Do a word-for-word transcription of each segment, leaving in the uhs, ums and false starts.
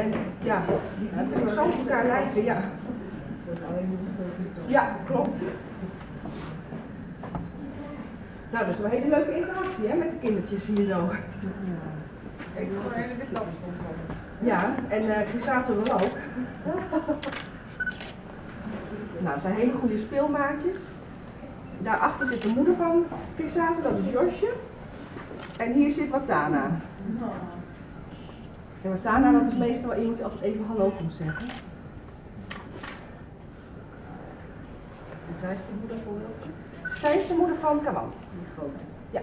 En ja, die vind ik zo op elkaar lijken, ja. Ja, klopt. Nou, dat is wel een hele leuke interactie hè, met de kindertjes hier zo. Ik wil een hele dikke Ja, en uh, Chrysato wil ook. Nou, het zijn hele goede speelmaatjes. Daarachter zit de moeder van Chrysato, dat is Josje. En hier zit Watana. En Watana, dat is meestal wel iemand die altijd even hallo komt zeggen. En zij is de moeder van welke? Zij is de moeder van Kawan. Die grote. Ja.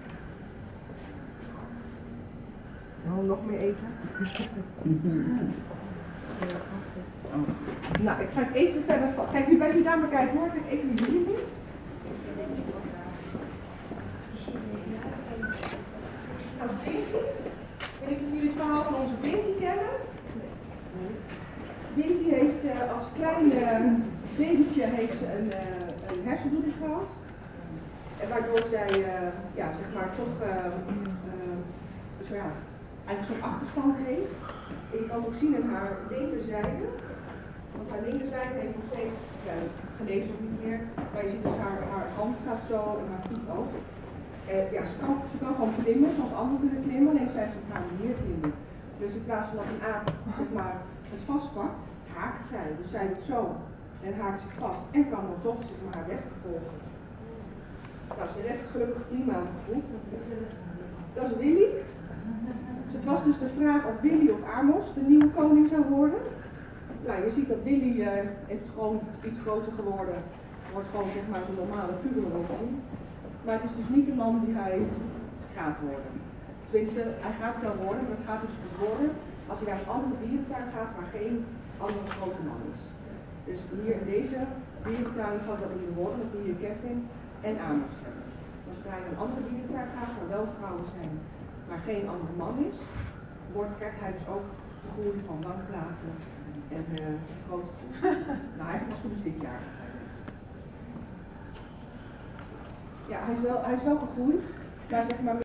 Nou, nog meer eten. Nou, ik ga het even verder van. Kijk, u bent u daar maar kijken hoor. Kijk even jullie niet. Nou, Vinti. Ik weet niet of jullie het verhaal van onze Vinti kennen. Vinti heeft uh, als klein uh, babytje heeft ze een, uh, een hersenbloeding gehad. En waardoor zij, uh, ja, zeg maar, toch, uh, uh, dus ja, eigenlijk zo'n achterstand heeft. En je kan ook zien in haar linkerzijde. Want haar linkerzijde heeft nog steeds, ja, genezen of niet meer. Maar je ziet dus haar, haar hand staat zo en haar voet ook. Uh, ja, ze kan, ze kan gewoon klimmen zoals anderen kunnen klimmen, alleen zij heeft op haar manier klimmen. Dus in plaats van dat een aap, zeg maar, het vastpakt, haakt zij. Dus zij doet zo en haakt zich vast en kan dan toch, zeg maar, haar weg vervolgen. Nou, ze heeft het gelukkig prima goed. Dat is Willy. Dus het was dus de vraag of Willy of Amos de nieuwe koning zou worden. Nou, je ziet dat Willy uh, heeft gewoon iets groter geworden. Wordt gewoon, zeg maar, zo'n normale puberlooping. Maar het is dus niet de man die hij gaat worden. Tenminste, hij gaat wel worden, maar het gaat dus worden als hij naar een andere dierentuin gaat waar geen andere grote man is. Dus hier in deze dierentuin gaat dat niet worden, dat hier Kevin en Amos hebben. Als hij naar een andere dierentuin gaat waar wel vrouwen zijn, maar geen andere man is, wordt, krijgt hij dus ook de groei van wangplaten en uh, grote voet. Nou, eigenlijk was het dus dit jaar. Ja, hij is wel, hij is wel gegroeid, maar zeg maar